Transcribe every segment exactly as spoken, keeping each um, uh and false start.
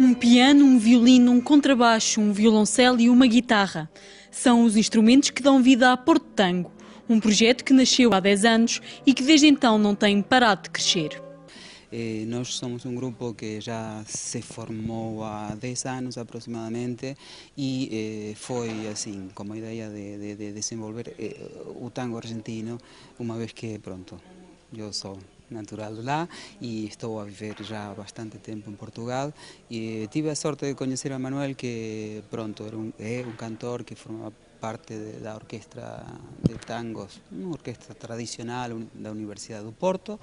Um piano, um violino, um contrabaixo, um violoncelo e uma guitarra. São os instrumentos que dão vida a Porto Tango, um projeto que nasceu há dez anos e que desde então não tem parado de crescer. Eh, nós somos um grupo que já se formou há dez anos aproximadamente e eh, foi assim, com a ideia de, de, de desenvolver eh, o tango argentino, uma vez que, pronto, eu sou natural de lá e estou a viver já há bastante tempo em Portugal e tive a sorte de conhecer a Manuel, que pronto, era um, é um cantor que formava parte de, da orquestra de tangos, uma orquestra tradicional da Universidade do Porto.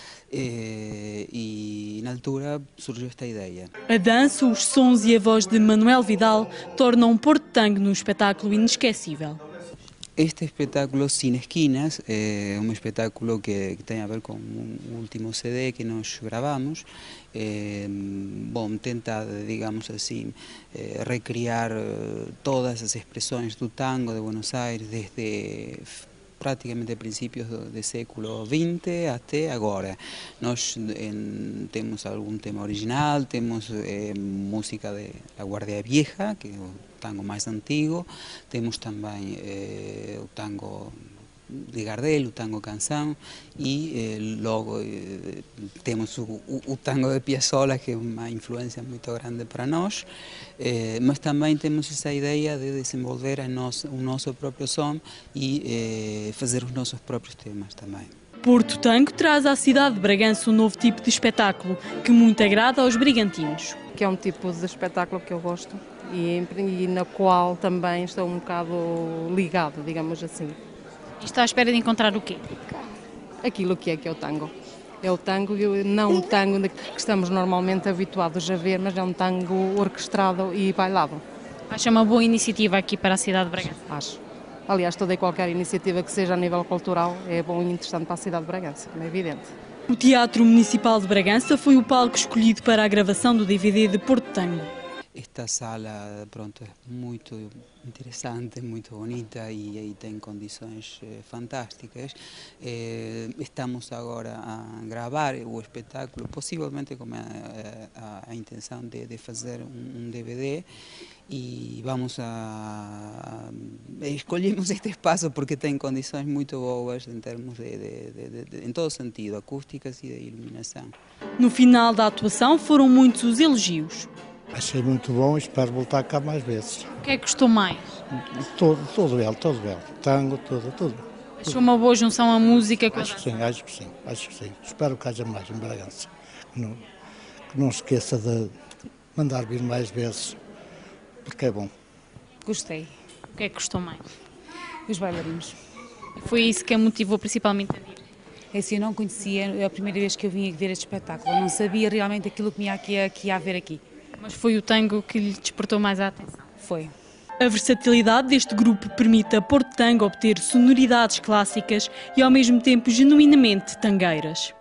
Eh, e na altura surgiu esta ideia. A dança, os sons e a voz de Manuel Vidal tornam Porto Tango num espetáculo inesquecível. Este espetáculo Sin Esquinas é um espetáculo que, que tem a ver com o último C D que nós gravamos. É, bom, tenta, digamos assim, é, recriar todas as expressões do tango de Buenos Aires desde praticamente princípios do século vinte até agora. Nós em, temos algum tema original, temos eh, música de La Guardia Vieja, que é o tango mais antigo, temos também eh, o tango de Gardel, o tango canção, e eh, logo eh, temos o, o, o tango de Piazzolla, que é uma influência muito grande para nós, eh, mas também temos essa ideia de desenvolver a nosso, o nosso próprio som e eh, fazer os nossos próprios temas também. Porto Tango traz à cidade de Bragança um novo tipo de espetáculo que muito agrada aos brigantinos. Que é um tipo de espetáculo que eu gosto e, e na qual também estou um bocado ligado, digamos assim. E está à espera de encontrar o quê? Aquilo que é que é o tango. É o tango, não o tango que estamos normalmente habituados a ver, mas é um tango orquestrado e bailado. Acha uma boa iniciativa aqui para a cidade de Bragança? Acho. Aliás, toda e qualquer iniciativa que seja a nível cultural é bom e interessante para a cidade de Bragança, é evidente. O Teatro Municipal de Bragança foi o palco escolhido para a gravação do D V D de Porto Tango. Esta sala, pronto, é muito interessante, muito bonita e, e tem condições eh, fantásticas. Eh, estamos agora a gravar o espetáculo, possivelmente com a, a, a intenção de, de fazer um, um D V D, e vamos a, a escolhemos este espaço porque tem condições muito boas em termos de, de, de, de, em todo sentido, acústicas e de iluminação. No final da atuação foram muitos os elogios. Achei muito bom e espero voltar cá mais vezes. O que é que gostou mais? Todo, todo belo, todo belo. Tango, tudo, tudo. Achou uma boa junção a música com a Acho que sim, acho que sim, acho que sim. Espero que haja mais em Bragança. Que não, que não se esqueça de mandar vir mais vezes, porque é bom. Gostei. O que é que gostou mais? Os bailarinos. Foi isso que a motivou principalmente a vir? É assim, eu não conhecia, é a primeira vez que eu vim ver este espetáculo. Eu não sabia realmente aquilo que me ia aqui, aqui a ver aqui. Mas foi o tango que lhe despertou mais a atenção? Foi. A versatilidade deste grupo permite a Porto Tango obter sonoridades clássicas e ao mesmo tempo genuinamente tangueiras.